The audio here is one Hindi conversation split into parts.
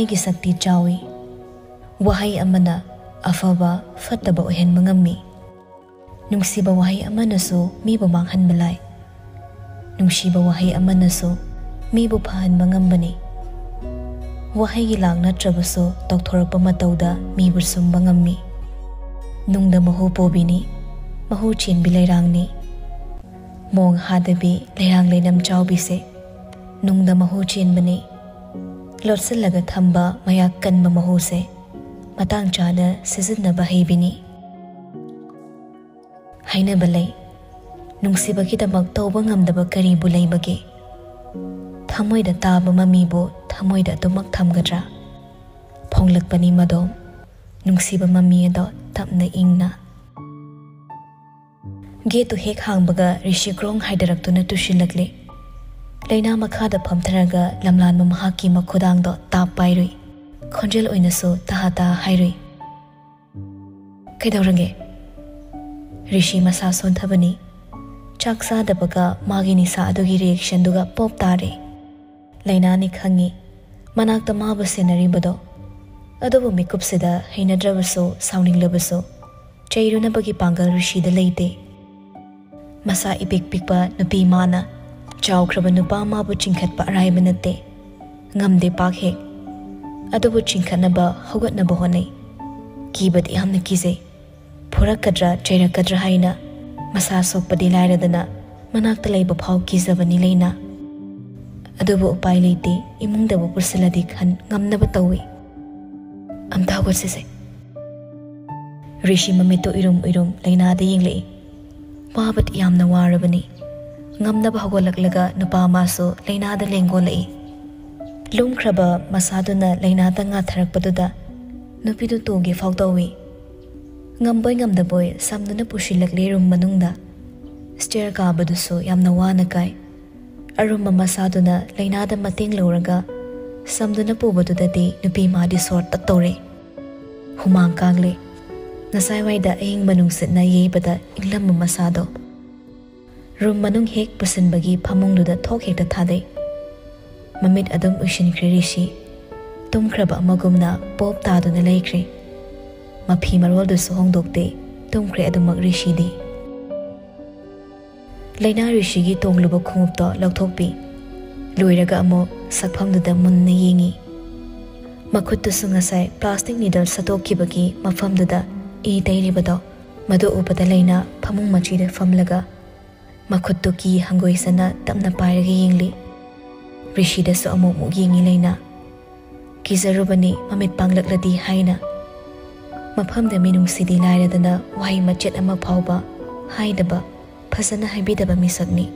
वहाई की शक्ति चावी वहाई अमना अफबा फतबा ओहेनबा ngami नुंगसिबा वहाई अमनसु मीबु मांगहनबा लाय नुंगसिबा वहाई अमनसु मीबु फहनबा ngambani वहाई की लांग नत्रबसु तौथोरकपा मतौदा मीबु सुंबा ngami नुंगदा महु पोबिनी महु चेनबि लेरांगनी मोंग हादबी लेरांग लेनम चावबिसे नुंगदा महु चेनबनी लोटसलगा थंबा मया कन्बा महु से मतंग चाना सिजनबा हैबिनी हाइनबा लै नुंगसिबगिदमक तौबा ngamdaba करीबु लैबगे थमोइदा ताबा ममीबु थमोइदा अदुमक थमगद्रा फोंगलकपनी मदोम नुंगसिबा ममी अदो तपना इंगना गेतु हेक हांगबगा ऋषि ग्रोंग हाइदरक्तुना तुशिलकले लैना मखादा फमथरगा लमलान महाकी मखुदांगदो ताप पाइरुई खोंजेल ओइनसु ताहाता हाइरुई कैदौरंगे ऋषि मसा सोंथबनी चाकसा दबगा मागी निसा अदुगी रिएक्शन दुगा पॉप तारे लैना नि खंगी मनाक्ता माबु सेनरिबदो अदुबु मिकुपसिदा हैनद्रबसो साउनिंगलबसो चैरुनबगी पांगल ऋषिदा लैते मसा इपिक पिकपा नुपी माना चाउख्रबा नुपा माबु चिंखतपा अराइबा नते ngamde pakhe adubu चिंखतनबा हौगतनबा होनै कीबद यामना कीजे फुरकद्रा चैरकद्रा हाइना मसा सोकपदी लाइरदना मनाक्ता लैबा फाव कीजबनी लैना अदुबु उपाय लेते इमुंगदबु पुरसिलदि खन ngamनबा तौई अमता हौगतसेसे ऋषि ममितो इरुम इरुम लैनादा येंगले पाबत यामना वारबनी ngamnaba hogolaklega nupa maso leinada lengolai lumkraba masaduna leinada nga tharakpaduda nupidu toge fawtawi ngamboi ngamdaboi samduna pushilakle rum manungda stair ka baduso yamna wana kai aruma masaduna leinada mating loraga samduna pubadudadi nupi madi sort taktore humang kangle nasai waida aing manung sitna yebada inglam masado room मनुंग हेक पुसनबगी फमुंगदुदा थोक हेक्ता थादे ममित अदुम उशिनख्रे ऋषि तुम्ख्रबा मगुमना पोप तादुना लैख्रे मफी मरोलदुसु होंदोकते तुम्ख्रे अदुमक ऋषिदी लैना ऋषिगी तोंगलुबा खुंगुपतो लौथोकपी लोइरगा अमो सकफमदुदा मुन्ना येंगी मखुत्तुसु ngasai प्लास्टिक नीडल सतोखिबगी मफमदुदा ई तैरिबदो मदु उपदा लैना फमुंग मचीदा फमलगा मखुत्तु की हंगोइसना तमना पाइरगे येंगली ऋषिदसु अमुक येंगी लैना किजरुबनी ममित पांगलकलदी हाइना मफमदा मिनुंगसिदी लाइरदना वाहि मचेत अमा फावबा हाइदबा फजना हाइबिदबा मिसकनी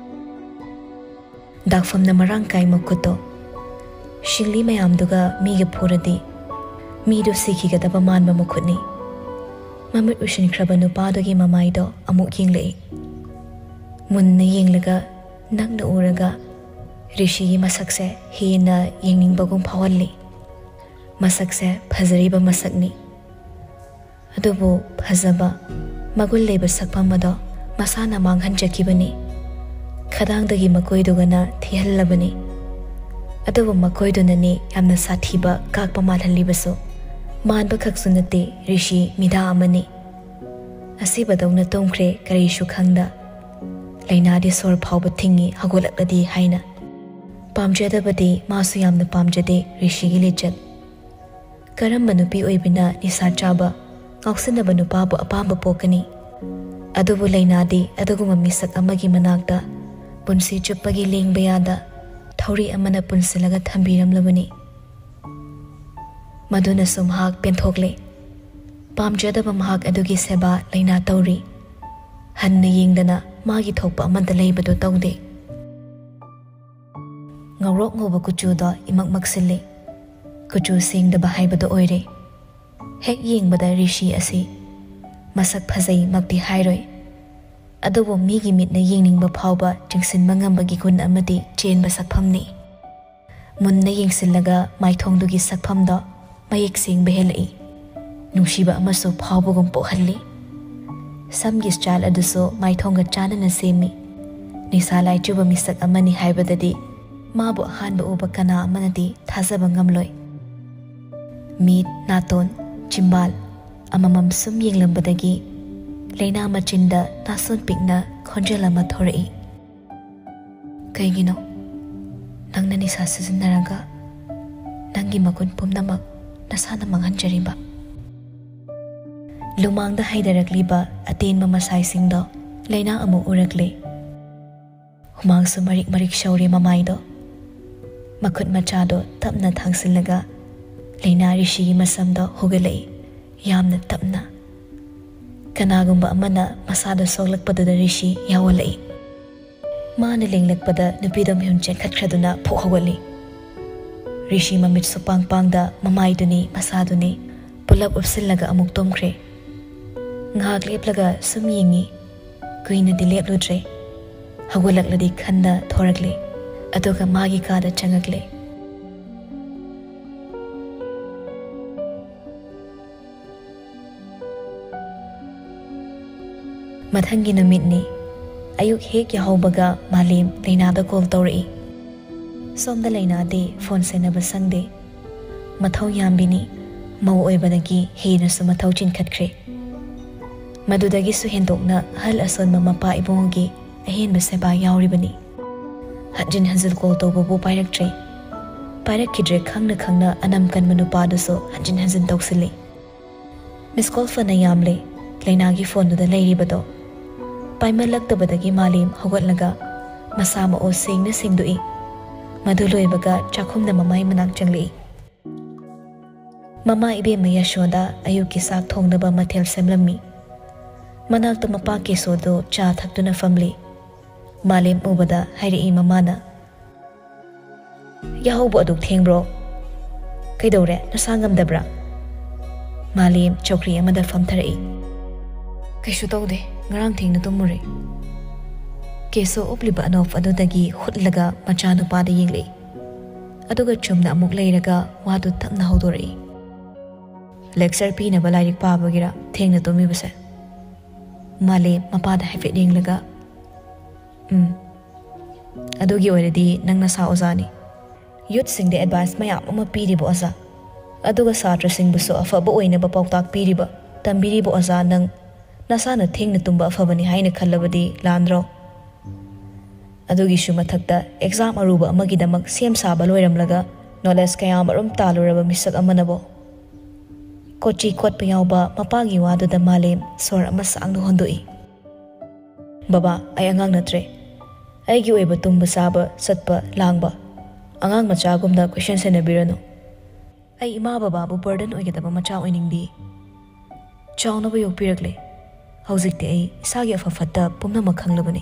दागफमना मरांकाई मखुत्तो शिंगली मयामदुगा मीगे फुरदी मीदु सिखिगदबा मानबा मखुतनी ममित उशिनख्रबा नुपादुगी ममाइदो अमुक येंगले मुन्ना येंगलगा नग्न उरगा ऋषिगी मसकसे हेना येंगनिंगबगुम फावल्ली मसकसे फजरीबा मसकनी अदुबो फजबा मगुल लेबा सकफमदो मसाना मांगहनजखिबनी खदांगदगी मकोइदुगना थिहल्लबनी अदुबो मकोइदुननी यामना साथीबा काकपा मालहल्लिबसो मानबा खकसु नते ऋषि मिधा अमनी असिबदौना तोंख्रे करिसु खंगदा लैनादी सोर फावबा थिंगी हगोलकलदी हाइना पामजदबदी मासु यामना पामजदे ऋषिगी लिचत करम्बा नुपी ओइबिना निसा चाबा ngausinaba nupabu apamba pokani adubu leinadi aduguma misak amagi manakta punsi chuppagi lengba yada thauri amana punsilaga thambiramlabani maduna sumhak penthokle pamjadaba mahak adugi seba leina tauri hanna yengdana magi thokpa amanda leibadu taude ngawrok ngoba kuchuda imak maksille kuchu singdaba haibadu oire हेक येंगबदा ऋषि असी मसक फजई मक्ति हाइरोय अदुबो मीगी मिटना येंगनिंगबा फावबा चिंगसिनबा ngambagi गुण अमदि चेनबा सकफमनी मुन्ना येंगसिलगा माइथोंदुगी सकफमदो मयेक सिंगबा हेलई नुंशिबा अमसो फावबगुम पोहल्ली समगी स्टाइल अदुसो माइथोंगा चानना सेमी निसा लाइचुबा मिसक अमनी हाइबददी माबो हानबा उबा कना अमनदी थाजबा ngamloi मीत नातोन चिम्बाल अममम सुम येंगलंबदगी लेना मचिंदा नासोन पिकना खोंजेल अमा थोरई कईगिनो नंगना निसा सिजनरगा नंगी मगुन पुमनमक नसाना मंगहंजरिबा लुमांगदा हाइदरकलिबा अतेनबा मसाइसिंगदो लेना अमु उरकले हुमांगसु मरिक मरिक शौरे ममाइदो मखुत मचादो तपना थांगसिलगा लेना ऋषिगी मसमदो हुगलई यामना तपना कनागुंबा अमना मसादो सोगलकपदुदा ऋषि यावलई माना लेंगलकपदा नुपीदो मिहुन चेंखतख्रदुना फोहगली ऋषि ममित सुपांग पांगदा ममाइदुनी मसादुनी पुलप उपसिलगा अमुक तोमख्रे ngak leplaga sum yingi kuina di lepludre hagolakladi khanda thorakle adoga magi kada changakle mathangi namitni ayuk hek yahawbaga malim leinada call tawri somda leinade phone senaba sangde mathau yambini mau oibadagi hena su mathau chinkhatkre मदुदगी सुहेंदोकना हल असोन मपा इबोंगी अहेन बसेबा यावरिबनी हजिन हजिल कॉल तौबबो पायरक्ट्रे पायरक्किद्रे खंगना खंगना अनम कन मनुपादसो हजिन हजिन तौसिली मिस कॉल फना यामले लेनागी फोनदुदा लेरिबदो पाइमलक्तबदगी मालिम हगोटलगा मसामा ओ सेंगना सेंगदुई मदुलोइबगा चाखुमना ममाई मनाक चंगली ममा इबे मयशोदा अयुकी साक थोंगनबा मथेल सेमलमी मनाक तो मपा के सोदो चा थक्तुना फमली मालेम उबदा हाइरे ममाना याहौबो अदुक थेंब्रो कैदौरे नसांगम दब्रा मालेम चौकरी अमदा फमथरई कैसु तौदे ngarang thengna tumure keso upliba anof adudagi hutlaga machanu pada yingli aduga chumna amuk leiraga wadu tamna hodori lecture pina balairik pabagira thengna tumi base माले मपाद हाइफेट येंगलगा अदुगी ओइरदी नंगना सा ओजानी यूथ सिंग दे एडवाइस मयाम अमा पीरिबो ओजा अदुगा छात्र सिंग बुसो अफबो ओइनबा पाउताक पीरिबा तंबिरिबो ओजा नंग नसाना थेंगना तुंबा अफबनी हाइना खल्लबदी लांद्रो अदुगी सु मथक्ता एग्जाम अरुबा अमगिदमक सेम साबा लोइरमलगा नॉलेज कयाम अरुम तालुरबा मिसक अमनबो कोची खोट यावबा मपागी वादुदा मालेम सोर अमा सांगनु होंदुई बाबा आई अंगांग नत्रे आईगी ओइबा तुंबा साबा सत्पा लांगबा अंगांग मचागुमदा क्वेश्चन सेनबिरनो आई इमा बाबाबु बर्डन ओइगदबा मचा ओइनिंगदी चाउनबा योगपिरकले हौजिकते आई इसागी अफफत्ता पुमनम खंगलबनी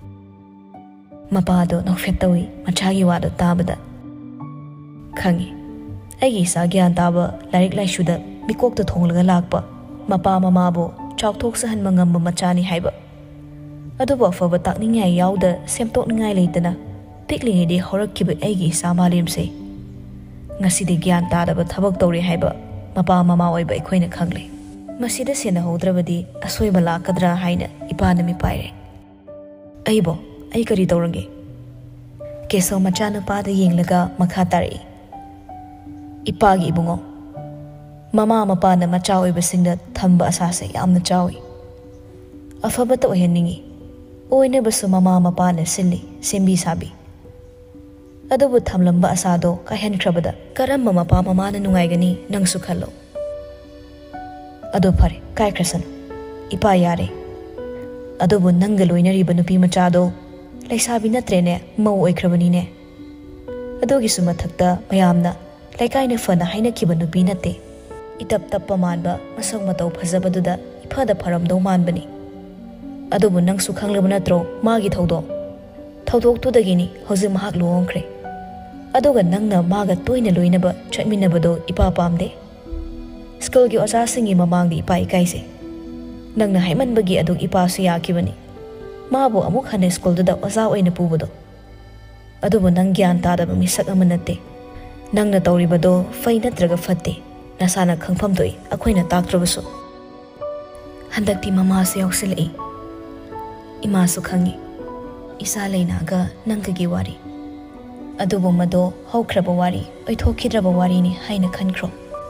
मपादो नौफेत्तवी मचागी वादो ताबदा खंगी आईगी इसा ज्ञान ताबा लाइक लाइशुदा मिकोक तो थोंगलगा लाकपा मपा ममाबो चाउथोक सहन मंगम मचानी हाइबा अदुबो अफबा ताकनिंगाय यावदा सेमतोकनिंगाय लेतना पिकलिंगेदि हौरक्किबा आइगी सामालिमसे ngasi ज्ञान तादबा थबक तौरे हाइबा मपा ममा ओइबा अखोइना खंगले मसिदा सेना होद्रबदी असोइबा लाकद्रा हाइना इपानमी पाइरे अइबो अइ करी तौरंगे केसो मचानु पादा येंगलगा मखा तारई इपागी इबुंगो ममा मपाना मचा ओइबसिंगदा थंबा असासे यामना चावी अफबत ओहेनिंगी ओइनेबसु ममा मपाना सिल्ली सेंबी साबी अदुबु थमलंबा असादो काहेनख्रबदा करम मपा ममाना नुंगाइगनी नंगसु खल्लो अदु फरे कायख्रसन इपा यारे अदुबु नंगा लोइनरिबा नुपी मचादो लैसाबी नत्रेने मौ ओइख्रबनीने अदुगिसु मथक्ता मयामना लैकाइने फना हाइनखिबा नुपी नते इतप तप्पा मानबा मसक मतौ फजबदुदा इफादा फरमदौ मानबनी अदुबु नंगसु खंगलबा नत्रो मागी थौदोक्तुदगिनी हौजिक महाक लुओंख्रे अदुगा नंगना मागा तोइना लोइनबा चटमिनबदो इपा पामदे स्कूलगी ओजासिंगी ममांगदी इपा इकाइसे नंगना हाइमनबगी अदुग इपासु याखिबनी माबो अमुक हने स्कूलदुदा ओजा ओइना पुबदो अदुबु नंग ज्ञान तादबा मिसक अमा नत्ते नंगना तौरिबदो फै नत्रगा फत्ते नसाना खंगफम दोई अखोइना ताक्त्रबसु हंदक्ति ममासु याउसिलई इमासु खंगी इसा लेनागा नंगगी वारी अदुबो मदो हौख्रबा वारी ओइथोखिद्रबा वारीनी हाइना खनख्रो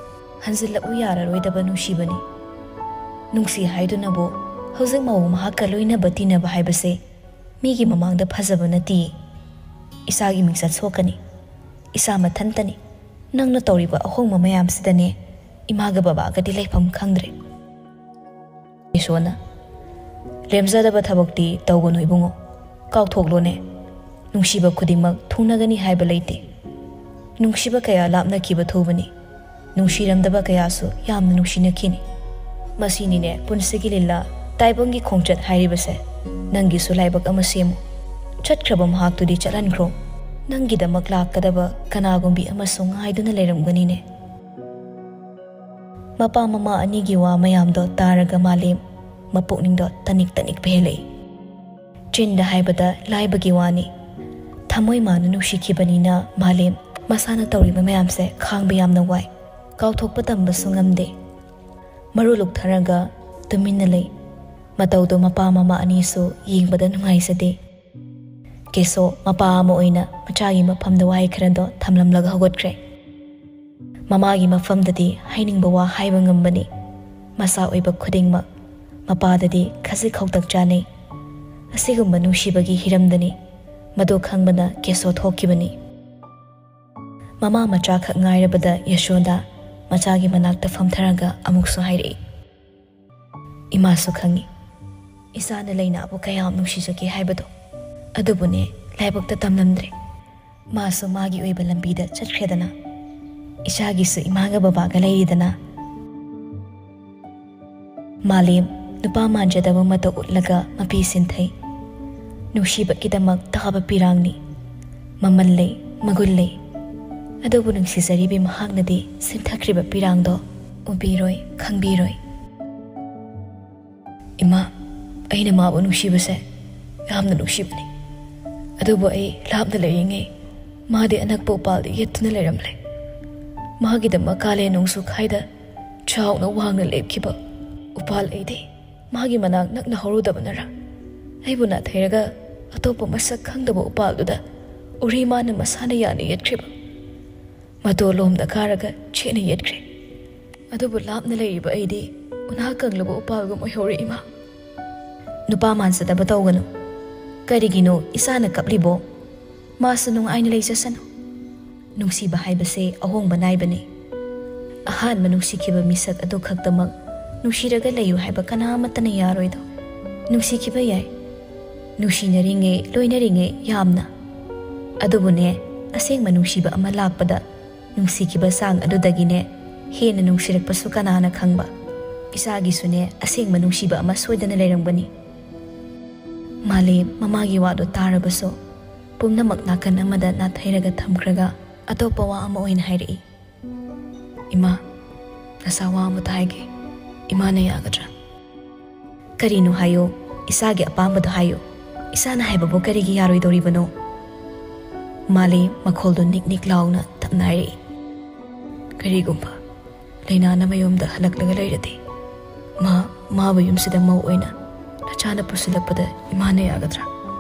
हंजिल्लबु याररोइदबा नुंसिबनी नुंसी हाइदुनबो हौजिक मावो महाका लोइनबा तिनबा हाइबसे मीगी ममांगदा फजबा नति इसागी मिंगसत सोकनी इसा मथंतनी नंगना तौरिबा अहोंगमा मयामसिदने इमागा बाबागदी लेफम खंगद्रे ईशोना लेमजादबा थबकती तौगनु इबुंगो काउथोगलोने नुंसिबा खुदिमक थुंगनगनी हाइबा लेते नुंसिबा कया लापनखिबा थुबनी नुंसिरमदबा कयासु यामना नुंसिनखिनी मसीनीने पुनसिगी लीला ताइबंगी खोंचत हाइरिबसे नंगी सुलाइबक अमा सेमु चटख्रबा महाक्तुदी चलनख्रो नंगीदमक लाक्कदबा कनागुंबी अमसुंग हाइदुना लेरमगनीने मपा ममा अनिगी वा मयामदो तारगा मालेम मपुकनिंगदो तनिक तनिक पेले चिंदा हाइबदा लाइबगी वानी थमोय मानु नुंसिखिबनीना मालेम मसाना तौरिबा मयामसे खांगबा यामना वाई काउथोकपा तंबसु ngamde मरु लुकथरगा तुमिन्ना लei मतौदो मपा ममा अनिसु यिंगबदा नुंगाइसदे केसो मपा अमा ओइना मचागी मफमदा वाई खरदो थमलमलगा हगोत्ख्रे ममागी मफमददी हाइनिंगबा वा हाइबा ngambani मसा ओइबा खुदिंगमक मपाददी खजि खौतक जाने असिगुम्बा नुंसिबगी हिरमदनी मदो खंगबना केसो थोकिबनी ममा मचा खक ngairabada यशोदा मचागी मनाक्ता फमथरगा अमुकसु हाइरे इमासु खंगी इसाना लेनाबु कयाम नुंसिजगे हाइबदो अदुबुने लाइबक्ता तमलमद्रे मासु मागी ओइबा लंबीदा चटख्रेदना इसागिसु इमागा बाबागा लेरिदना मालेम नुपा मानजदबा मतो उटलगा मपी सिंथै नुंसिबगिदमक ताबा पिरांगनी ममन ले मगुल ले अदुबु नुंसिजरिबि महागनदी सिंथख्रिबा पिरांगदो उबिरोय खंगबिरोय इमा अइना माबु नुंसिबसे यामना नुंसिबनी अदुबु अइ लापना लेरिंगे मादे अनकपा उपालदि येत्तुना लेरमले मागिदमा काले नुंसु खाइदा चाउना वांगना लेपखिबा उपाल अइदे मागी मनाक नकना हरुदबनरा अइबुना थैरगा अतोपा मसक खंगदबा उपालदुदा उरिमाना मसाना याना येत्ख्रिबा मतो लोमदा कारगा चेना येत्ख्रे अदुबु लापना लेरिबा अइदे उना कंगलबा उपालगुम ओइहौरे इमा नुपा मानसदबा तौगनु करिगिनो इसाना कपलिबो मासु नुंगाइना लेजसनु नुंसिबा हाइबसे अहोंगबा नाइबने अहानबा नुंसिखिबा मिसक अदु खक्तमक नुंसिरगा लेयु हाइबा कनामतना यारोइदो नुंसिखिबा याय नुंसिनरिंगे लोइनरिंगे यामना अदुबुने असेंगमा नुंसिबा अमा लाकपदा नुंसिखिबा सांग अदुदगिने हेना नुंसिरकपसु कनाना खंगबा इसागिसुने असेंगमा नुंसिबा अमा सोइदना लेरंगबनी माले ममागी वादो तारबसो पुमनमक नाकन अमदा नाथैरगा थमख्रगा अतोपा वा अमा ओइन हाइरई इमा नसा वा अमा ताइगे इमाना यागद्रा करिनु हायो इसागे अपामबदो हायो इसाना हाइबबो करिगी यारोइदोरिबनो माले मखोलदो निक निक लाउना थमनाइरई करिगुम्बा लैनाना मयोमदा हलक्लगा लेरदे माबु युमसिदा मौ ओइना नचाना पुसिलकपदा इमाना यागद्रा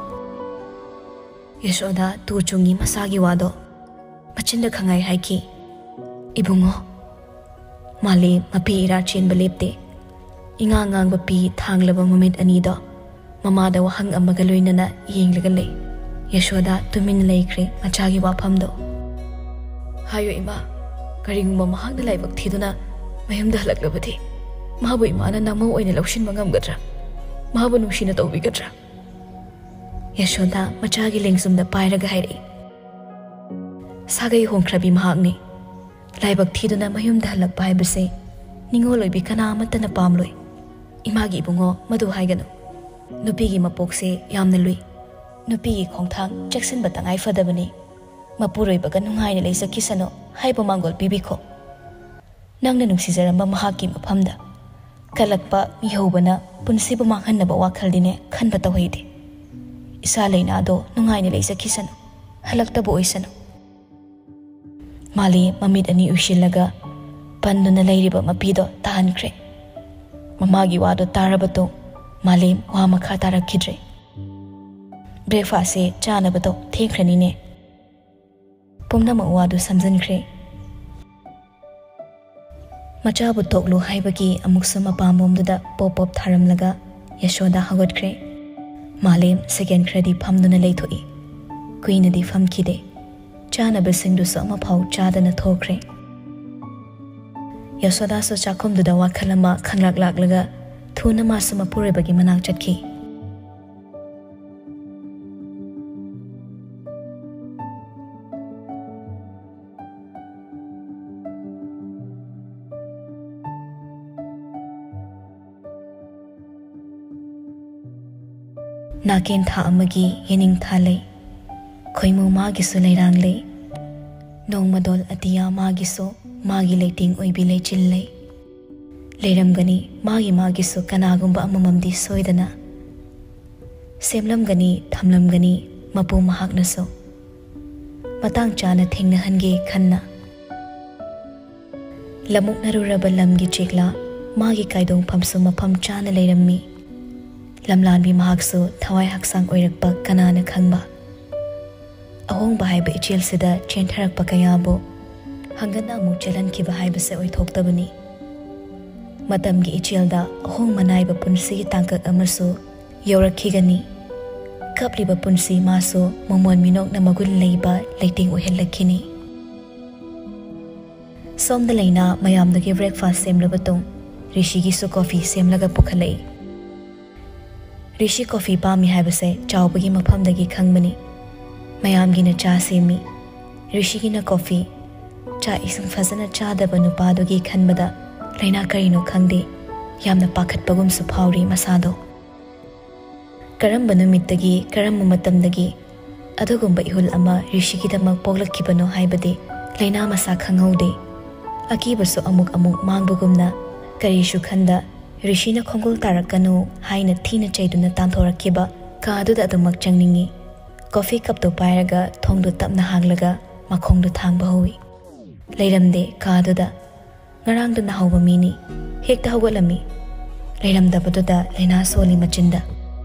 यशोदा तुचुंगी मसागी वादो मचिंदा खंगाई हाइकी इबुंगो माले मपी इरा चेनबा लेपते इंगांगांगबा पी थांगलबा मोमेंट अनीदो ममादा वहंग अमगा लोइनना येंगलगा ले यशोदा तुमिन लेख्रे मचागी वाफमदो हायो इमा करिगुम्बा महांगदा लाइबक थीदुना मयमदा हलक्लबदि माबु इमाना नमौ ओइना लौसिनबा ngamgadra माबु नुंसिना तौबिगद्रा यशोदा मचागी लेंगसुमदा पाइरगा हाइरई सागै होंख्रबी महागनी लाइबक थीदुना मयुमदा हलक्पा हाइबसे निंगोलोइबी कनामतना पामलोइ इमागी इबुंगो मदु हाइगनु नुपीगी मपोकसे यामना लुइ नुपीगी खोंथांग चेक्सनबा तंगाइ फदबनी मपुरोइबगा नुंगाइना लेजकिसनो हाइबा मांगोल पिबिखो नंगना नुंसिजरंबा महाकी मफमदा कलक्पा मिहौबना पुनसिबा मांगहन्नबा वाखलदिने खनबा तौहैदे इसा लेनादो नुंगाइना लेजकिसनो हलक्तबो ओइसनो माले ममित अनि उशिलगा पंदुना लेरिबा मपीदो ताहनख्रे ममागी वादो तारबतो माले वा मखा तारखिद्रे ब्रेकफास्ट से चानबतो थेंख्रनिने पुमनमक वादो समजनख्रे Machabu toklu haibagi amuksu mapamomduda pop tharamlaga Yashoda hagotkhre. Malem second credi phamduna leithoi. Queenadi famkide. Chanabasingdu sama phau chadana thokre. Yashoda so chakumduda wakhalama khanglak-laklaga thuna masuma purebagi manak chatki. Nakin tha amagi yening tha lei khoimu magi su leirang lei nong madol atia magi so magi leiting oibi lei chil lei leiram gani magi su kanagumba amamamdi soidana semlam gani thamlam gani mapu mahak na so matang chana thengna hange khanna lamuk naruraba lamgi chekla magi kaidong phamsu mafam chana leirammi lamlanbi mahaksu thawai haksang oirakpa kanana khangba ahong bahai ba ichel sida chentharak pa kayabo hangana mu chalan ki bahai ba se oithoktabani matam gi ichel da ahong manai ba punsi tangkak amasu yorakhigani kapli ba punsi maso momon minok na magul leiba leiting ohelakini somda leina mayam da gi breakfast semlabatong rishi gi su coffee semlaga pukhalai Rishi coffee pami haibase chawbagi mafamdagi khangmani mayamgi na cha semi Rishi gi na coffee cha isang fazana chadaba nupadogi khanbada laina karino khangde yamna pakhatpagum su phawri masado karamba numittagi karamba matamdagi adugumba ihul ama Rishi gi damak poglakkibano haibade laina masa khanghaude akibasu amuk mangbugumna karishu khanda Rishi na khongol tarakanu haina thina chaiduna tanthorakiba kaduda adumak changningi coffee cup to pairaga thongdu tapna hanglaga makhongdu thangba howi leiramde kaduda ngarangdu na hawba mini hekta hawgalami leiramdabaduda leina soli machinda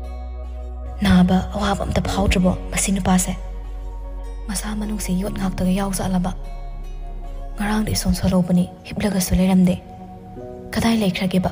naba awab amta phawtrabo masinu pase masa manung se yot ngaktaga yawsa alaba ngarangdu ison solobani hiblaga su leiramde kadai leikhragiba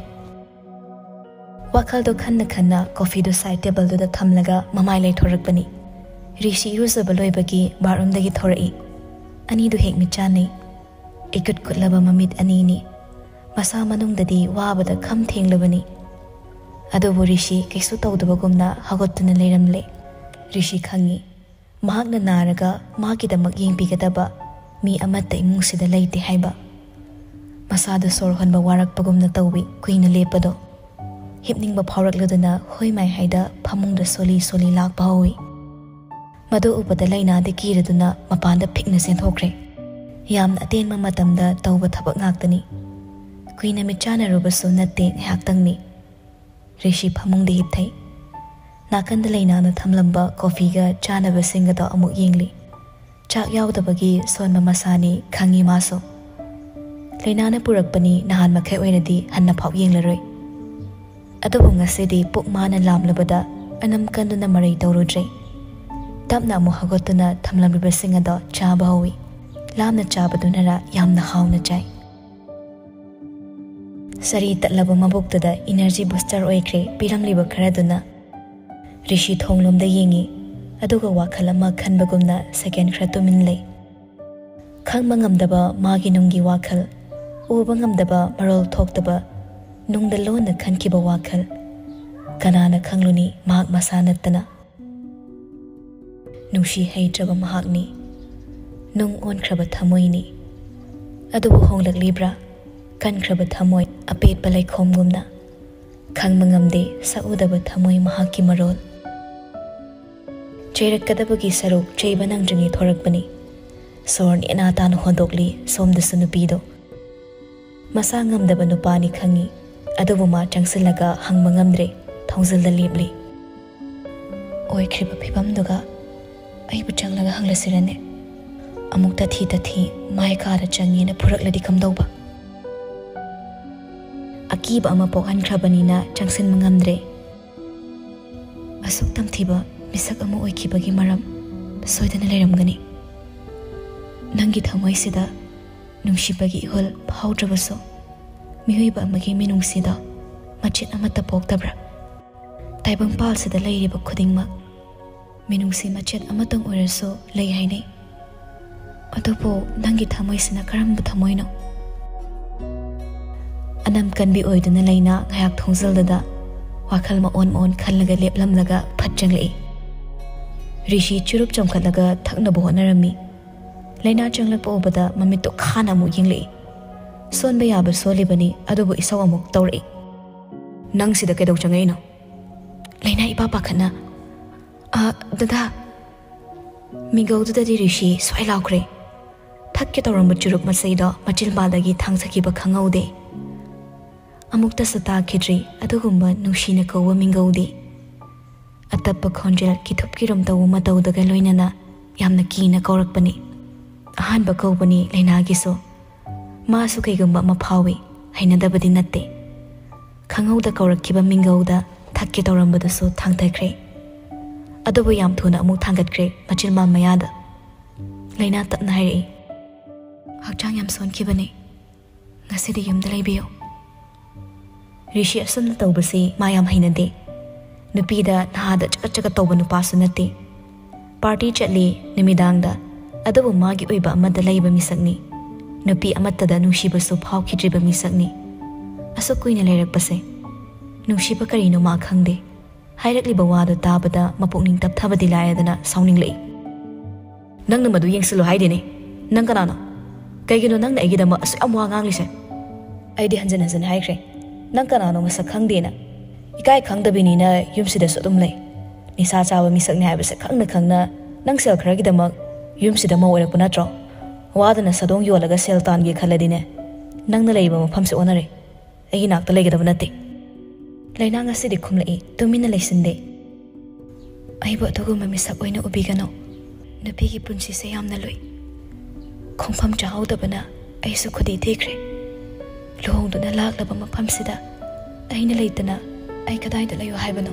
Wakal do khanna coffee do side table do da thamlaga mamai lai thorakpani Rishi rusabaloi bagi barum dagi thorai ani do hek michani ikut kutlaba mamit ani ni masa manung dadi wabada kham thenglabani ado Rishi kaisu tawdabagumna hagotuna leiramle Rishi khangi mahakna naraga magi damak yengpigadaba mi amatta imungsida leite haiba masa do sor honba warak pagumna tawbi kuina lepado hipning ba phaurak ladana hoi mai haida phamung da soli lak bawi madu upada laina de kiraduna mapanda phikna sen thokre yamna aten ma matam da tawba thabak ngaktani kuina mi chana ruba so natte hak tangmi Rishi phamung de hip thai nakan da laina na thamlamba coffee ga chana ba singa da amuk yengli chak yaw da bagi son ma masani khangi maso laina na purakpani nahan makhai oinadi hanna phau yenglaroi Adubu ngasidi pukmana lamlabada anam kanduna maray tawrudre. Tapna mo hagotuna thamlamriba singado chaba hawi. Lamna chabadunara yamna hawna jay. Sari tatlaba mabuktada energy booster oikre piramliba karaduna. Rishi thonglomda yengi. Aduga wakhalama khanbagumna second kratuminlay. Khangma ngamdaba magi nungi wakhal. Uba ngamdaba marol thoktaba. Nungda lona khankiba wakhal kanana khangluni mahak masanatana nungshi heitraba mahakni nung onkraba thamoini adubu honglak libra kankraba thamoi apet balai khomgumna khangmangamde saudaba thamoi mahaki marol cheirakadabagi saruk cheiba nangjungi thorakbani sorn enata no hondokli somda sunupido masa ngamdaba nupani khangi adubu ma changsilaga hangma ngamdre thongzilda lepli oikriba phibamduga aibu changlaga hanglasirane amuk tathi mai kara changi na phurakladi kamdauba akiba ama pokhankhrabanina changsin mangamdre asuk tamthiba misak ama oikibagi maram soidana leiramgani nangi thamoi sida nungshibagi ihol phaudrabaso ꯃꯤꯑꯣꯏꯕ ꯑꯃꯒꯤ ꯃꯤꯅꯨꯡꯁꯤꯗ ꯃꯆꯦꯠ ꯑꯃꯠꯇ ꯄꯣꯛꯇꯕ꯭ꯔꯥ? ꯇꯥꯏꯕꯪꯄꯥꯜꯁꯤꯗ ꯂꯩꯔꯤꯕ ꯈꯨꯗꯤꯡꯃꯛ ꯃꯤꯅꯨꯡꯁꯤ ꯃꯆꯦꯠ ꯑꯃꯇꯪ ꯑꯣꯏꯔꯁꯨ ꯂꯩ ꯍꯥꯏꯅꯩ꯫ ꯑꯗꯨꯕꯨ ꯅꯪꯒꯤ ꯊꯃꯣꯏꯁꯤꯅ ꯀꯔꯝꯕ ꯊꯃꯣꯏꯅꯣ? ꯑꯅꯝ ꯀꯟꯕꯤ ꯑꯣꯏꯗꯨꯅ ꯂꯩꯅꯥ ꯉꯥꯏꯍꯥꯛ ꯊꯣꯡꯖꯜꯗꯨꯗ ꯋꯥꯈꯜ ꯃꯑꯣꯟ ꯈꯜꯂꯒ ꯂꯦꯞꯂꯝꯂꯒ ꯐꯠ ꯆꯪꯂꯛꯏ꯫ ꯔꯤꯁꯤ ꯆꯨꯔꯨꯞ ꯆꯝꯈꯠꯂꯒ ꯊꯛꯅꯕ ꯍꯣꯠꯅꯔꯝꯃꯤ꯫ ꯂꯩꯅꯥ ꯆꯪꯂꯛꯄ ꯎꯕꯗ ꯃꯃꯤꯠꯇꯣ ꯈꯥꯅ ꯑꯃꯨꯛ ꯌꯦꯡꯂꯛꯏ꯫ ꯁꯣꯟꯕ ꯌꯥꯕ ꯁꯣꯜꯂꯤꯕꯅꯤ, ꯑꯗꯨꯕꯨ ꯏꯁꯧ ꯑꯃꯨꯛ ꯇꯧꯔꯛꯏ꯫ ꯅꯪ ꯁꯤꯗ ꯀꯩꯗꯧ ꯆꯪꯉꯛꯏꯅꯣ? ꯂꯩꯅꯥ ꯏꯄꯥ ꯄꯥꯈꯠꯅ ꯗꯗꯥ꯫ ꯃꯤꯡꯒꯧꯗꯨꯗꯗꯤ ꯔꯤꯁꯤ ꯁ꯭ꯋꯥꯏ ꯂꯥꯎꯈ꯭ꯔꯦ꯫ ꯊꯛꯀꯦ ꯇꯧꯔꯝꯕ ꯆꯨꯔꯨꯞ ꯃꯆꯩꯗꯣ ꯃꯆꯤꯟꯕꯥꯜꯗꯒꯤ ꯊꯥꯡꯊꯈꯤꯕ ꯈꯪꯍꯧꯗꯦ꯫ ꯑꯃꯨꯛꯇꯁꯨ ꯇꯥꯈꯤꯗ꯭ꯔꯤ ꯑꯗꯨꯒꯨꯝꯕ ꯅꯨꯡꯁꯤꯅ ꯀꯧꯕ ꯃꯤꯡꯒꯧꯗꯤ꯫ ꯑꯇꯞꯄ ꯈꯣꯟꯖꯦꯜ ꯀꯤꯊꯨꯞ ꯀꯤꯔꯨꯝ ꯇꯧꯕ ꯃꯇꯧꯗꯒ ꯂꯣꯏꯅꯅ ꯌꯥꯝꯅ ꯀꯤꯅ ꯀꯧꯔꯛꯄꯅꯤ꯫ ꯑꯍꯥꯟꯕ ꯀꯧꯕꯅꯤ ꯂꯩꯅꯥꯒꯤꯁꯨ꯫ ꯃꯥꯁꯨ ꯀꯩꯒꯨꯝꯕ ꯑꯃ ꯐꯥꯎꯏ, ꯍꯩꯅꯗꯕꯗꯤ ꯅꯠꯇꯦ꯫ ꯈꯪꯍꯧꯗ ꯀꯧꯔꯛꯈꯤꯕ ꯃꯤꯡꯒꯧꯗ ꯊꯛꯀꯦ ꯇꯧꯔꯝꯕꯗꯨꯁꯨ ꯊꯥꯡꯊꯈ꯭ꯔꯦ꯫ ꯑꯗꯨꯕꯨ ꯌꯥꯝ ꯊꯨꯅ ꯑꯃꯨꯛ ꯊꯥꯡꯒꯠꯈ꯭ꯔꯦ ꯃꯆꯤꯟꯕꯥꯜ ꯃꯌꯥꯗ꯫ ꯂꯩꯅꯥ ꯇꯞꯅ ꯍꯥꯏꯔꯛꯏ, ꯍꯛꯆꯥꯡ ꯌꯥꯝ ꯁꯣꯟꯈꯤꯕꯅꯤ, ꯉꯁꯤꯗꯤ ꯌꯨꯝꯗ ꯂꯩꯕꯤꯌꯨ꯫ ꯔꯤꯁꯤ ꯑꯁꯨꯝꯅ ꯇꯧꯕꯁꯤ ꯃꯥ ꯌꯥꯝ ꯍꯩꯅꯗꯦ꯫ ꯅꯨꯄꯤꯗ ꯅꯍꯥꯗ ꯆꯒꯠ ꯆꯒꯠ ꯇꯧꯕ ꯅꯨꯄꯥꯁꯨ ꯅꯠꯇꯦ꯫ ꯄꯥꯔꯇꯤ ꯆꯠꯂꯤ ꯅꯨꯃꯤꯗꯥꯡꯗ, ꯑꯗꯨꯕꯨ ꯃꯥꯒꯤ ꯑꯣꯏꯕ ꯑꯃꯗ ꯂꯩꯕ ꯃꯤꯁꯛꯅꯤ꯫ ꯅꯨꯄꯤ ꯑꯃꯠꯇꯗ ꯅꯨꯡꯁꯤꯕꯁꯨ ꯐꯥꯎꯈꯤꯗ꯭ꯔꯤꯕ ꯃꯤꯁꯛꯅꯤ꯫ ꯑꯁꯨꯛ ꯀꯨꯏꯅ ꯂꯩꯔꯛꯄꯁꯦ ꯅꯨꯡꯁꯤꯕ ꯀꯔꯤꯅꯣ ꯃꯥ ꯈꯪꯗꯦ꯫ ꯍꯥꯏꯔꯛꯂꯤꯕ ꯋꯥꯗꯨ ꯇꯥꯕꯗ ꯃꯄꯨꯛꯅꯤꯡ ꯇꯞꯊꯕꯗꯤ ꯂꯥꯏꯔꯗꯅ ꯁꯥꯎꯅꯤꯡꯂꯛꯏ꯫ ꯅꯪꯅ ꯃꯗꯨ ꯌꯦꯡꯁꯤꯜꯂꯨ ꯍꯥꯏꯗꯦꯅꯦ꯫ ꯅꯪ ꯀꯅꯥꯅꯣ? ꯀꯩꯒꯤꯅꯣ ꯅꯪꯅ ꯑꯩꯒꯤꯗꯃꯛ ꯑꯁꯨꯛ ꯌꯥꯝ ꯋꯥ ꯉꯥꯡꯂꯤꯁꯦ? ꯑꯩꯗꯤ ꯍꯟꯖꯤꯟ ꯍꯟꯖꯤꯟ ꯍꯥꯏꯈ꯭ꯔꯦ, ꯅꯪ ꯀꯅꯥꯅꯣ ꯃꯁꯛ ꯈꯪꯗꯦꯅ꯫ ꯏꯀꯥꯏ ꯈꯪꯗꯕꯤꯅꯤꯅ ꯌꯨꯝꯁꯤꯗꯁꯨ ꯑꯗꯨꯝ ꯂꯩ꯫ ꯅꯤꯁꯥ ꯆꯥꯕ ꯃꯤꯁꯛꯅꯤ ꯍꯥꯏꯕꯁꯦ ꯈꯪꯅ ꯈꯪꯅ ꯅꯪ ꯁꯦꯜ ꯈꯔꯒꯤꯗꯃꯛ ꯌꯨꯝꯁꯤꯗ ꯃꯧ ꯑꯣꯏꯔꯛꯄ ꯅꯠꯇ꯭ꯔꯣ? ꯋꯥꯗꯅ ꯁꯗꯣꯡ ꯌꯣꯜꯂꯒ ꯁꯦꯜ ꯇꯥꯟꯒꯦ ꯈꯜꯂꯗꯤꯅꯦ, ꯅꯪꯅ ꯂꯩꯔꯤꯕ ꯃꯐꯝꯁꯦ ꯑꯣꯟꯅꯔꯦ꯫ ꯑꯩꯒꯤ ꯅꯥꯛꯇ ꯂꯩꯒꯗꯕ ꯅꯠꯇꯦ꯫ ꯂꯩꯅꯥ ꯉꯁꯤꯗꯤ ꯈꯨꯝꯂꯛꯏ, ꯇꯨꯃꯤꯟꯅ ꯂꯩꯁꯤꯟꯗꯦ꯫ ꯑꯩꯕꯨ ꯑꯗꯨꯒꯨꯝꯕ ꯃꯤꯁꯛ ꯑꯣꯏꯅ ꯎꯕꯤꯒꯅꯨ꯫ ꯅꯨꯄꯤꯒꯤ ꯄꯨꯟꯁꯤꯁꯦ ꯌꯥꯝꯅ ꯂꯨꯏ꯫ ꯈꯣꯡꯐꯝ ꯆꯥꯍꯧꯗꯕꯅ ꯑꯩꯁꯨ ꯈꯨꯗꯤ ꯊꯤꯈ꯭ꯔꯦ꯫ ꯂꯨꯍꯣꯡꯗꯨꯅ ꯂꯥꯛꯂꯕ ꯃꯐꯝꯁꯤꯗ ꯑꯩꯅ ꯂꯩꯇꯅ ꯑꯩ ꯀꯗꯥꯏꯗ ꯂꯩꯌꯨ ꯍꯥꯏꯕꯅꯣ?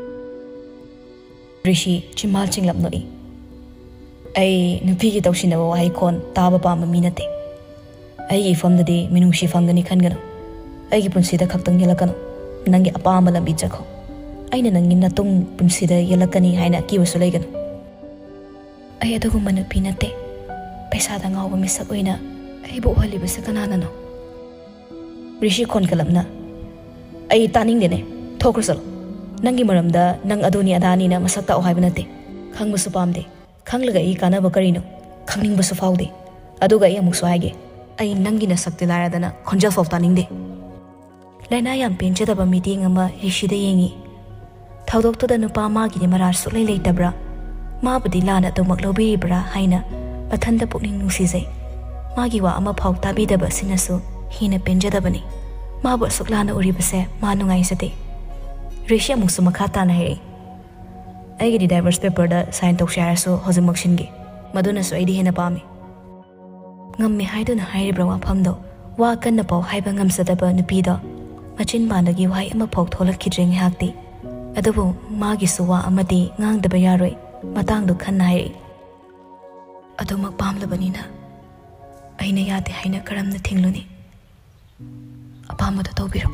ꯔꯤꯁꯤ ꯆꯤꯝꯕꯥꯜ ꯆꯤꯡꯂꯞ ꯅꯣꯛꯏ꯫ ꯑꯩ ꯅꯨꯄꯤꯒꯤ ꯇꯧꯁꯤꯟꯅꯕ ꯋꯥꯍꯩꯈꯣꯟ ꯇꯥꯕ ꯄꯥꯝꯕ ꯃꯤ ꯅꯠꯇꯦ꯫ ꯑꯩꯒꯤ ꯏꯐꯝꯗꯗꯤ ꯃꯤꯅꯨꯡꯁꯤ ꯐꯪꯒꯅꯤ ꯈꯟꯒꯅꯨ꯫ ꯑꯩꯒꯤ ꯄꯨꯟꯁꯤꯗ ꯈꯛꯇꯪ ꯌꯦꯜꯂꯛꯀꯅꯨ꯫ ꯅꯪꯒꯤ ꯑꯄꯥꯝꯕ ꯂꯝꯕꯤ ꯆꯠꯈꯣ꯫ ꯑꯩꯅ ꯅꯪꯒꯤ ꯅꯇꯨꯡ ꯄꯨꯟꯁꯤꯗ ꯌꯦꯜꯂꯛꯀꯅꯤ ꯍꯥꯏꯅ ꯑꯀꯤꯕꯁꯨ ꯂꯩꯒꯅꯨ꯫ ꯑꯩ ꯑꯗꯨꯒꯨꯝꯕ ꯅꯨꯄꯤ ꯅꯠꯇꯦ꯫ ꯄꯩꯁꯥꯗ ꯉꯥꯎꯕ ꯃꯤꯁꯛ ꯑꯣꯏꯅ ꯑꯩꯕꯨ ꯎꯍꯜꯂꯤꯕꯁꯦ ꯀꯅꯥꯅꯅꯣ? ꯔꯤꯁꯤ ꯈꯣꯟꯒꯠꯂꯞꯅ, ꯑꯩ ꯇꯥꯅꯤꯡꯗꯦꯅꯦ, ꯊꯣꯛꯈ꯭ꯔꯣ ꯆꯠꯂꯣ꯫ ꯅꯪꯒꯤ ꯃꯔꯝꯗ ꯅꯪ ꯑꯗꯨꯅꯤ ꯑꯗꯥꯅꯤꯅ ꯃꯁꯛ ꯇꯥꯛꯑꯣ ꯍꯥꯏꯕ ꯅꯠꯇꯦ꯫ ꯈꯪꯕꯁꯨ ꯄꯥꯝꯗꯦ꯫ ꯈꯪꯂꯒ ꯑꯩ ꯀꯥꯟꯅꯕ ꯀꯔꯤꯅꯣ? ꯈꯪꯅꯤꯡꯕꯁꯨ ꯐꯥꯎꯗꯦ꯫ ꯑꯗꯨꯒ ꯑꯩ ꯑꯃꯨꯛꯁꯨ ꯍꯥꯏꯒꯦ, ꯑꯩ ꯅꯪꯒꯤ ꯅꯁꯛꯇꯤ ꯂꯥꯏꯔꯗꯅ ꯈꯣꯟꯖꯦꯜ ꯐꯥꯎ ꯇꯥꯅꯤꯡꯗꯦ꯫ ꯂꯩꯅꯥ ꯌꯥꯝ ꯄꯦꯟꯖꯗꯕ ꯃꯤꯠꯌꯦꯡ ꯑꯃ ꯔꯤꯁꯤꯗ ꯌꯦꯡꯉꯤ꯫ ꯊꯧꯗꯣꯛꯇꯨꯗ ꯅꯨꯄꯥ ꯃꯥꯒꯤꯗꯤ ꯃꯔꯥꯜ ꯁꯨꯛꯂꯩ ꯂꯩꯇꯕ꯭ꯔꯥ? ꯃꯥꯕꯨꯗꯤ ꯂꯥꯟꯅ ꯑꯗꯨꯃꯛ ꯂꯧꯕꯤꯔꯤꯕ꯭ꯔꯥ ꯍꯥꯏꯅ ꯃꯊꯟꯇ ꯄꯨꯛꯅꯤꯡ ꯅꯨꯡꯁꯤꯖꯩ꯫ ꯃꯥꯒꯤ ꯋꯥ ꯑꯃ ꯐꯥꯎ ꯇꯥꯕꯤꯗꯕ ꯑꯁꯤꯅꯁꯨ ꯍꯦꯟꯅ ꯄꯦꯟꯖꯗꯕꯅꯤ꯫ ꯃꯥꯕꯨ ꯑꯁꯨꯛ ꯂꯥꯟꯅ ꯎꯔꯤꯕꯁꯦ ꯃꯥ ꯅꯨꯡꯉꯥꯏꯖꯗꯦ꯫ ꯔꯤꯁꯤ ꯑꯃꯨꯛꯁꯨ ꯃꯈꯥ ꯇꯥꯅ ꯍꯥꯏꯔꯛꯏ, ꯑꯩꯒꯤꯗꯤ ꯗꯥꯏꯚꯔꯁ ꯄꯦꯄꯔꯗ ꯁꯥꯏꯟ ꯇꯧꯁꯦ ꯍꯥꯏꯔꯁꯨ ꯍꯧꯖꯤꯛꯃꯛ ꯁꯤꯟꯒꯦ꯫ ꯃꯗꯨꯅꯁꯨ ꯑꯩꯗꯤ ꯍꯦꯟꯅ ꯄꯥꯝꯃꯤ꯫ ꯉꯝꯃꯦ ꯍꯥꯏꯗꯨꯅ ꯍꯥꯏꯔꯤꯕ ꯋꯥꯐꯝꯗꯣ ꯋꯥ ꯀꯟꯅ ꯄꯥꯎ ꯍꯥꯏꯕ ꯉꯝꯖꯗꯕ ꯅꯨꯄꯤꯗꯣ ꯃꯆꯤꯟꯕꯥꯟꯗꯒꯤ ꯋꯥꯍꯩ ꯑꯃꯐꯥꯎ ꯊꯣꯛꯂꯛꯈꯤꯗ꯭ꯔꯦ ꯉꯥꯏꯍꯥꯛꯇꯤ꯫ ꯑꯗꯨꯕꯨ ꯃꯥꯒꯤꯁꯨ ꯋꯥ ꯑꯃꯗꯤ ꯉꯥꯡꯗꯕ ꯌꯥꯔꯣꯏ꯫ ꯃꯇꯥꯡꯗꯨ ꯈꯟꯅ ꯍꯥꯏꯔꯛꯏ, ꯑꯗꯨꯃꯛ ꯄꯥꯝꯂꯕꯅꯤꯅ ꯑꯩꯅ ꯌꯥꯗꯦ ꯍꯥꯏꯅ ꯀꯔꯝꯅ ꯊꯤꯡꯂꯨꯅꯤ? ꯑꯄꯥꯝꯕꯗꯣ ꯇꯧꯕꯤꯔꯣ꯫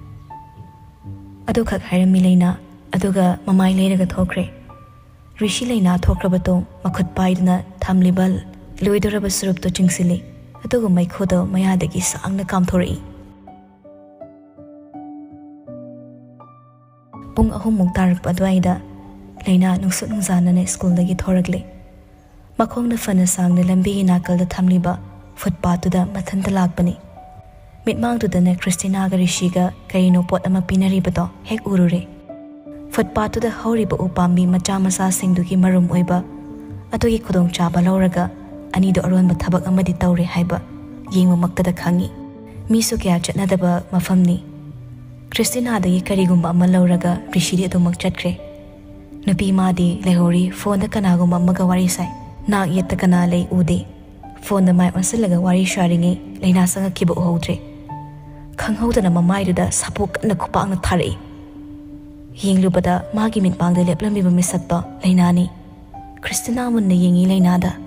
ꯑꯗꯨꯈꯛ ꯍꯥꯏꯔꯝꯃꯤ ꯂꯩꯅꯥ, ꯑꯗꯨꯒ ꯃꯃꯥꯏ ꯂꯩꯔꯒ ꯊꯣꯛꯈ꯭ꯔꯦ꯫ ꯔꯤꯁꯤ ꯂꯩꯅꯥ ꯊꯣꯛꯈ꯭ꯔꯕ ꯃꯇꯨꯡ ꯃꯈꯨꯠ ꯄꯥꯏꯗꯨꯅ ꯊꯝꯂꯤꯕ ꯂꯣꯏꯗꯣꯔꯕ ꯁꯨꯔꯨꯞꯇꯨ ꯆꯤꯡꯁꯤꯜꯂꯤ꯫ ꯑꯗꯨꯒ ꯃꯩꯈꯨꯗꯣ ꯃꯌꯥꯗꯒꯤ ꯁꯥꯡꯅ ꯀꯥꯝꯊꯣꯔꯛꯏ꯫ ꯄꯨꯡ 3 ꯇꯥꯔꯛꯄ ꯑꯗꯨꯋꯥꯏꯗ ꯂꯩꯅꯥ ꯅꯨꯡꯁꯨꯠ ꯅꯨꯡꯖꯥꯅꯅ ꯁ꯭ꯀꯨꯜꯗꯒꯤ ꯊꯣꯔꯛꯂꯦ꯫ ꯃꯈꯣꯡꯅ ꯐꯅ ꯁꯥꯡꯅ ꯂꯝꯕꯤꯒꯤ ꯅꯥꯀꯜꯗ ꯊꯝꯂꯤꯕ ꯐꯨꯠꯄꯥꯠꯇꯨꯗ ꯃꯊꯟꯇ ꯂꯥꯛꯄꯅꯤ꯫ ꯃꯤꯠꯃꯥꯡꯗꯨꯗꯅ ꯈ꯭ꯔꯤꯁꯇꯤꯅꯥꯒ ꯔꯤꯁꯤꯒ ꯀꯔꯤꯅꯣ ꯄꯣꯠ ꯑꯃ ꯄꯤꯅꯔꯤꯕꯗꯣ ꯍꯦꯛ ꯎꯔꯨꯔꯦ꯫ ꯐꯨꯠꯄꯥꯠꯇꯨꯗ ꯍꯧꯔꯤꯕ ꯎ ꯄꯥꯝꯕꯤ ꯃꯆꯥ ꯃꯆꯥꯁꯤꯡꯗꯨꯒꯤ ꯃꯔꯨꯝ ꯑꯣꯏꯕ ꯑꯗꯨꯒꯤ ꯈꯨꯗꯣꯡꯆꯥꯕ ꯂꯧꯔꯒ ꯑꯅꯤꯗꯣ ꯑꯔꯣꯟꯕ ꯊꯕꯛ ꯑꯃꯗꯤ ꯇꯧꯔꯦ ꯍꯥꯏꯕ ꯌꯦꯡꯕꯃꯛꯇꯗ ꯈꯪꯉꯤ꯫ ꯃꯤꯁꯨ ꯀꯌꯥ ꯆꯠꯅꯗꯕ ꯃꯐꯝꯅꯤ꯫ ꯈ꯭ꯔꯤꯁꯇꯤꯅꯥꯗꯒꯤ ꯀꯔꯤꯒꯨꯝꯕ ꯑꯃ ꯂꯧꯔꯒ ꯔꯤꯁꯤꯗꯤ ꯑꯗꯨꯃꯛ ꯆꯠꯈ꯭ꯔꯦ꯫ ꯅꯨꯄꯤ ꯃꯥꯗꯤ ꯂꯩꯍꯧꯔꯤ ꯐꯣꯟꯗ ꯀꯅꯥꯒꯨꯝꯕ ꯑꯃꯒ ꯋꯥꯔꯤ ꯁꯥꯏ꯫ ꯅꯥꯛ ꯌꯦꯠꯇ ꯀꯅꯥ ꯂꯩ ꯎꯗꯦ꯫ ꯐꯣꯟꯗ ꯃꯥꯏ ꯑꯣꯟꯁꯤꯜꯂꯒ ꯋꯥꯔꯤ ꯁꯥꯔꯤꯉꯩ ꯂꯩꯅꯥ ꯆꯪꯉꯛꯈꯤꯕ ꯎꯍꯧꯗ꯭ꯔꯦ꯫ ꯈꯪꯍꯧꯗꯅ ꯃꯃꯥꯏꯗꯨꯗ ꯁꯥꯄꯣ ꯀꯟꯅ ꯈꯨꯄꯥꯛꯅ ꯊꯥꯔꯛꯏ꯫ ꯌꯦꯡꯂꯨꯕꯗ ꯃꯥꯒꯤ ꯃꯤꯠꯃꯥꯡꯗ ꯂꯦꯞꯂꯝꯃꯤꯕ ꯃꯤꯁꯛꯇꯣ ꯂꯩꯅꯥꯅꯤ꯫ ꯈ꯭ꯔꯤꯁꯇꯤꯅꯥ ꯃꯨꯟꯅ ꯌꯦꯡꯉꯤ ꯂꯩꯅꯥꯗ꯫